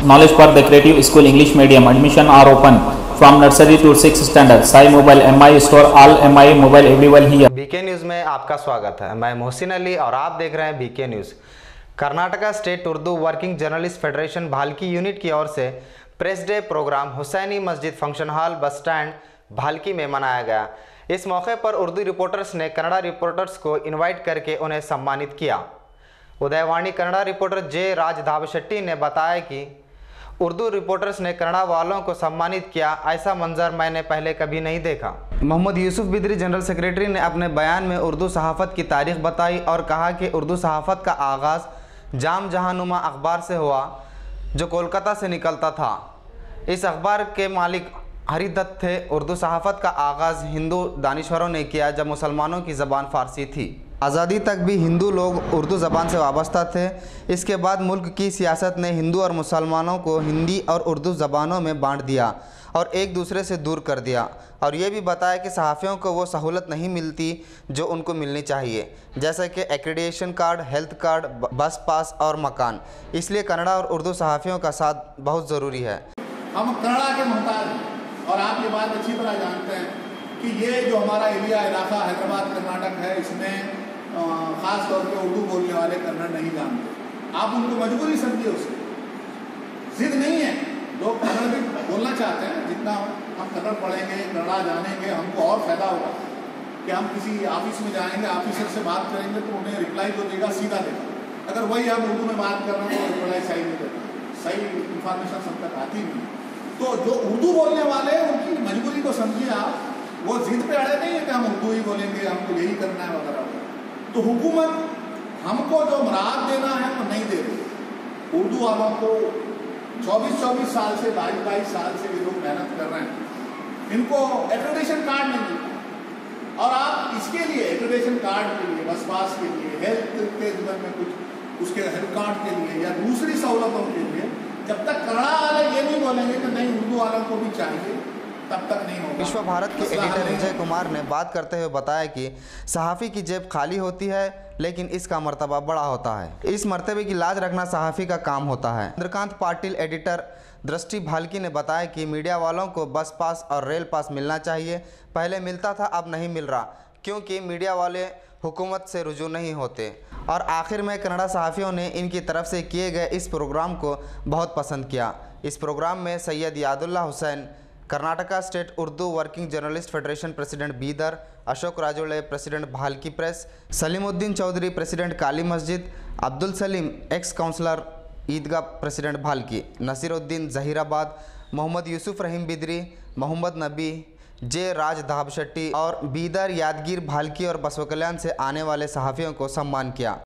Knowledge for the Creative School English Medium. Admission are open from nursery to 6th standard. Sai Mobile MI Store. All MI Mobile available here. BK news में आपका स्वागत है। मैं मोहसिन अली और आप देख रहे हैं BK news. Karnataka state Urdu working journalist federation Bhalki unit की ओर से प्रेस डे प्रोग्राम हुसैनी मस्जिद function hall bus stand Bhalki में मनाया गया। इस मौके पर उर्दू रिपोर्टर्स ने कन्नड़ा रिपोर्टर्स को इनवाइट करके उन्हें सम्मानित किया। उदयवाणी कन्नड़ा रिपोर्टर जे राज धाबशेट्टी ने बताया कि उर्दू रिपोर्टर्स ने कन्नड़ा वालों को सम्मानित किया, ऐसा मंजर मैंने पहले कभी नहीं देखा। मोहम्मद यूसुफ बिदरी जनरल सेक्रेटरी ने अपने बयान में उर्दू सहाफ़त की तारीख बताई और कहा कि उर्दू सहाफ़त का आगाज़ जाम जहानुमा अखबार से हुआ जो कोलकाता से निकलता था। इस अखबार के मालिक हरिदत्त थे। उर्दू सहाफ़त का आगाज़ हिंदू दानिश्वरों ने किया जब मुसलमानों की ज़बान फ़ारसी थी। आज़ादी तक भी हिंदू लोग उर्दू ज़बान से वाबस्ता थे। इसके बाद मुल्क की सियासत ने हिंदू और मुसलमानों को हिंदी और उर्दू ज़बानों में बांट दिया और एक दूसरे से दूर कर दिया और ये भी बताया कि सहाफ़ियों को वो सहूलत नहीं मिलती जो उनको मिलनी चाहिए, जैसे कि एक्रेडिटेशन कार्ड, हेल्थ कार्ड, बस पास और मकान। इसलिए कन्नड़ा और उर्दू सहाफ़ियों का साथ बहुत ज़रूरी है। हम कन्नड़ा के मोहताज हैं और आप ये बात अच्छी तरह जानते हैं कि ये जो हमारा एरिया इलाका हैदराबाद कर्नाटक है, इसमें ख़ास तौर पे उर्दू बोलने वाले कन्नड़ नहीं जानते। आप उनको मजबूरी समझिए, उसकी जिद नहीं है। लोग कन्नड़ भी बोलना चाहते हैं। जितना हम कन्नड़ पढ़ेंगे, कन्नड़ा जानेंगे, हमको और फायदा होगा कि हम किसी ऑफिस में जाएंगे, ऑफिसर से बात करेंगे तो उन्हें रिप्लाई तो देगा, सीधा देगा। अगर वही हम उर्दू में बात कर रहे हैं तो रिप्लाई सही नहीं देता, सही इंफॉर्मेशन सब तक आती नहीं। तो जो उर्दू बोलने वाले हैं उनकी मजबूरी को समझिए आप। वो जिद पे अड़े नहीं है कि हम उर्दू ही बोलेंगे, हमको यही करना है वगैरह। तो हुकूमत हमको जो मराहत देना है वो नहीं दे रही। उर्दू वालों को 24-24 साल से 22-22 साल से ये लोग मेहनत कर रहे हैं, इनको एक्रेडिटेशन कार्ड नहीं मिलता। और आप इसके लिए एक्रेडिटेशन कार्ड के लिए, बस पास के लिए, हेल्थ के जीवन में कुछ उसके हेल्थ कार्ड के लिए या दूसरी सहूलतों के लिए जब तक कन्नड़ा वाले ये नहीं बोलेंगे कि नहीं उर्दू वालों को भी चाहिए, तब तक नहीं होगा। विश्व भारत के एडिटर विजय कुमार ने बात करते हुए बताया कि सहाफ़ी की जेब खाली होती है लेकिन इसका मर्तबा बड़ा होता है। इस मर्तबे की लाज रखना सहाफ़ी का काम होता है। चंद्रकांत पाटिल एडिटर दृष्टि भाल्की ने बताया कि मीडिया वालों को बस पास और रेल पास मिलना चाहिए। पहले मिलता था, अब नहीं मिल रहा क्योंकि मीडिया वाले हुकूमत से रुजू नहीं होते। और आखिर में कन्नड़ा सहाफ़ियों ने इनकी तरफ से किए गए इस प्रोग्राम को बहुत पसंद किया। इस प्रोग्राम में Syed Yadullah Hussain, Karnataka state Urdu working journalist federation president Bidar, Ashok Rajole president Bhalki press, Salimuddin Chaudhary president Kali मस्जिद, Abdul Salim ex councillor Eidgah president Bhalki, Nasiruddin Zaheerabad, Mohammed Yusuf Rahim Bidri, Mohammed Nabi, J Raj धाबशेट्टी और बीदर, यादगीर, भाल्की और बसवकल्याण से आने वाले सहाफ़ियों को सम्मान किया।